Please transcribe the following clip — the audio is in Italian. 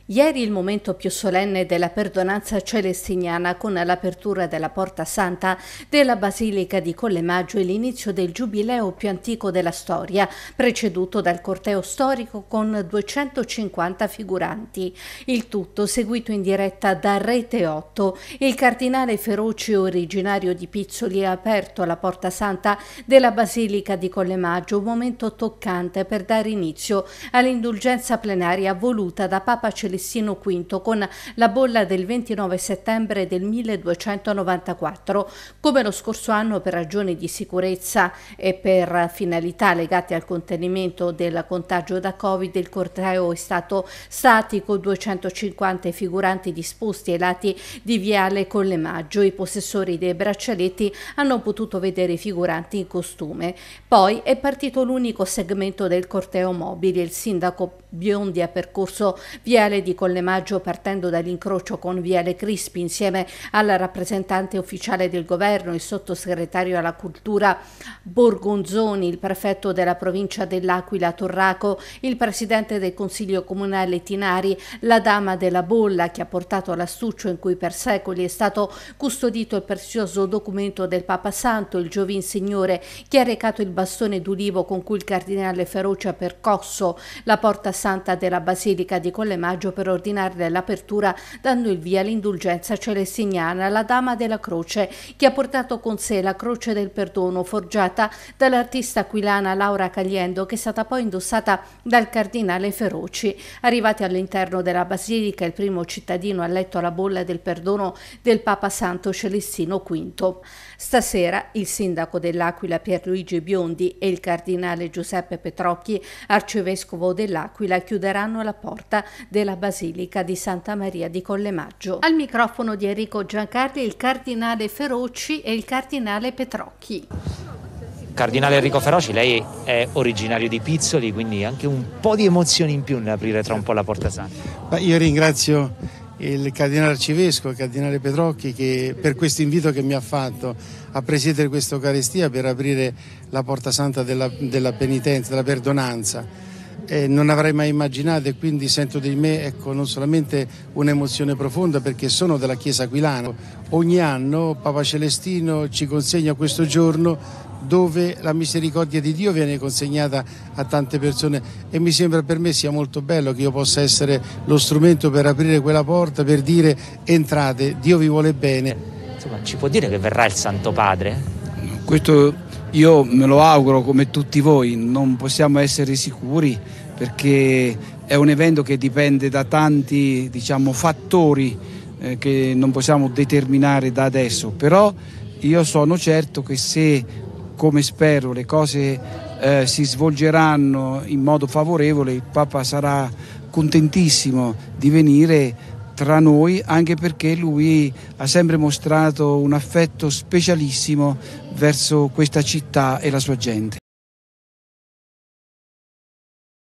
Ieri il momento più solenne della perdonanza celestiniana con l'apertura della Porta Santa della Basilica di Collemaggio e l'inizio del giubileo più antico della storia, preceduto dal corteo storico con 250 figuranti. Il tutto seguito in diretta da Rete 8. Il cardinale Feroci, originario di Pizzoli, ha aperto la Porta Santa della Basilica di Collemaggio, un momento toccante per dare inizio all'indulgenza plenaria voluta da Papa Celestino V con la bolla del 29 settembre del 1294. Come lo scorso anno, per ragioni di sicurezza e per finalità legate al contenimento del contagio da Covid, il corteo è stato statico, 250 figuranti disposti ai lati di Viale Collemaggio. I possessori dei braccialetti hanno potuto vedere i figuranti in costume. Poi è partito l'unico segmento del corteo mobile. Il sindaco Biondi ha percorso Viale di Collemaggio partendo dall'incrocio con Viale Crispi insieme alla rappresentante ufficiale del governo, il sottosegretario alla cultura Borgonzoni, il prefetto della provincia dell'Aquila Torraco, il presidente del consiglio comunale Tinari, la dama della bolla che ha portato l'astuccio in cui per secoli è stato custodito il prezioso documento del Papa Santo, il Giovin Signore che ha recato il bastone d'ulivo con cui il cardinale Feroci ha percosso la Porta Santa della Basilica di Collemaggio per ordinarle l'apertura dando il via all'indulgenza celestiniana, la Dama della Croce che ha portato con sé la Croce del Perdono forgiata dall'artista aquilana Laura Caliendo, che è stata poi indossata dal cardinale Feroci. Arrivati all'interno della Basilica, il primo cittadino ha letto la bolla del perdono del Papa Santo Celestino V. Stasera il sindaco dell'Aquila Pierluigi Biondi e il cardinale Giuseppe Petrocchi, arcivescovo dell'Aquila, chiuderanno la porta della Basilica di Santa Maria di Collemaggio. Al microfono di Enrico Giancarli il cardinale Feroci e il cardinale Petrocchi. Cardinale Enrico Feroci, lei è originario di Pizzoli, quindi anche un po' di emozioni in più nell'aprire tra un po' la Porta Santa. Io ringrazio il cardinale arcivescovo, il cardinale Petrocchi, che per questo invito che mi ha fatto a presiedere questa Eucaristia per aprire la Porta Santa della penitenza, della perdonanza. Non avrei mai immaginato, e quindi sento di me non solamente un'emozione profonda perché sono della Chiesa aquilana. Ogni anno Papa Celestino ci consegna questo giorno dove la misericordia di Dio viene consegnata a tante persone e mi sembra per me sia molto bello che io possa essere lo strumento per aprire quella porta, per dire entrate, Dio vi vuole bene. Insomma, ci può dire che verrà il Santo Padre? Questo io me lo auguro come tutti voi, non possiamo essere sicuri perché è un evento che dipende da tanti fattori che non possiamo determinare da adesso, però io sono certo che se, come spero, le cose si svolgeranno in modo favorevole, il Papa sarà contentissimo di venire tra noi, anche perché lui ha sempre mostrato un affetto specialissimo verso questa città e la sua gente.